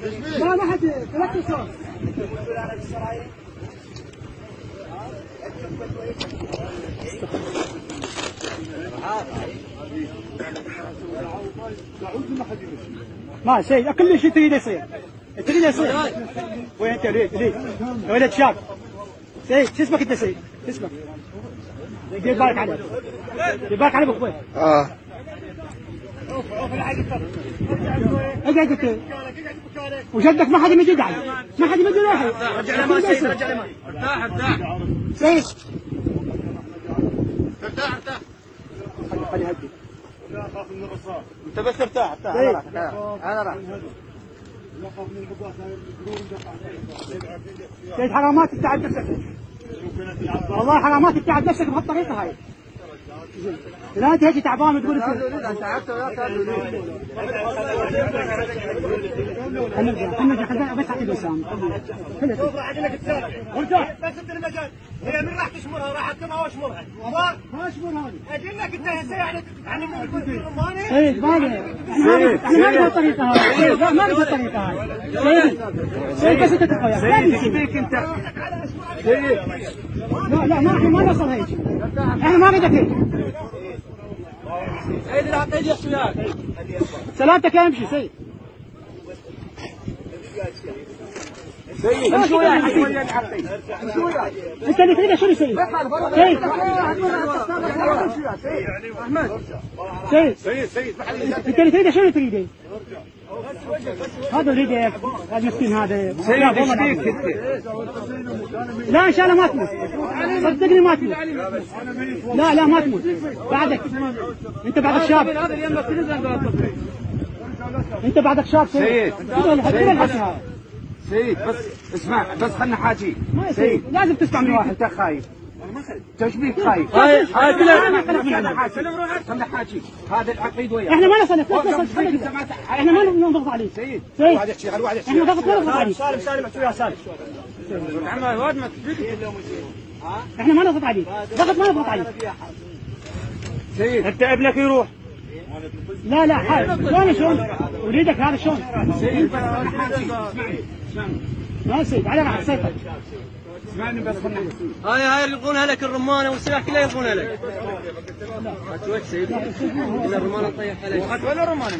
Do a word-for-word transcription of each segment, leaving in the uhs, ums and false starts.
لا ما حد ثلاث صوت. ما شيء كل شيء تريد يصير تريد يصير. وين انت ليه ليه يا ولد شاب سيد شو اسمك انت سيد شو اسمك؟ دير بالك عليه دير بالك عليه بخوي. اه اقعد انت وجدك ما حد يمد عليه ما حد يمد عليه. رجع له ما سيد رجع له ما ارتاح ارتاح سيد ارتاح ارتاح خلي هدي لا اخاف من الرصاص انت بس ارتاح ارتاح انا راح انا راح سيد حرامات تتعب نفسك والله حرامات تتعب نفسك بهالطريقه هاي. لا انت هيك تعبان وتقول انت تعبت ولا تعبت خلينا خلينا خلينا بس اعطي بسام شوف راح اقول لك تسافر وارتاح بس انت المجال هي من راح تشمرها راح تكمها واشمرها ما اشمرها اقول لك انت هسه يعني تتعلم من الرماني. سيد ما احنا ما نبغى الطريقه هاي لا ما نبغى الطريقه هاي سيد سيد بس انت تقوى سيد ايش بيك انت؟ سيد لا لا ما احنا ما نوصل هيك احنا ما بدك هيك. سيد العقيد يا سياد سلامتك يا امشي سيد. سيد شويه شويه العقيد شويه انت اللي تريده شنو سيد؟ سيد سيد سيد سيد انت اللي تريده شنو تريده؟ هذا يريدك هذا مسكين هذا سيد ايش فيك انت؟ لا ان شاء الله ما تموت صدقني ما تموت. لا لا ما تموت بعدك انت بعدك شاب انت بعدك شاب سيد سيد سيد بس اسمع بس خلنا حاجي سيد لازم تسمع من واحد. انت خايف ايش بيك خايف؟ هاي هاي كلها خلنا حاجي هذا العقيد وياه احنا ما نصلي احنا ما نضغط عليه سيد سيد واحد يحكي واحد يحكي احنا ضغط ما نضغط عليه سالم سالم احكي ويا سالم عمي واد ما احنا ما نضغط عليه ضغط ما نضغط عليه. سيد انت ابنك يروح لا لا حاج شلون شلون اريدك هذا شلون سيد بس انا حاجي اسمعني اسمعني ما سيد على راح تسيطر اسمعني بس خلنا هاي هاي يلقونها لك الرمانه والسلاح كله يلقونها لك. هات سيد الا الرمانه نطيح عليك هات ولا الرمانه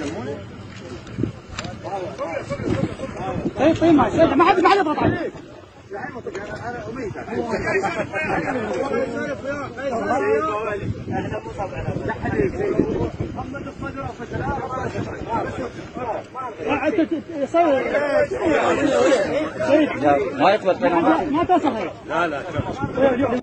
طيب طيب ما سيد ما حد ما حد يضغط عليه. ما يقبل ما توصل هيك. لا لا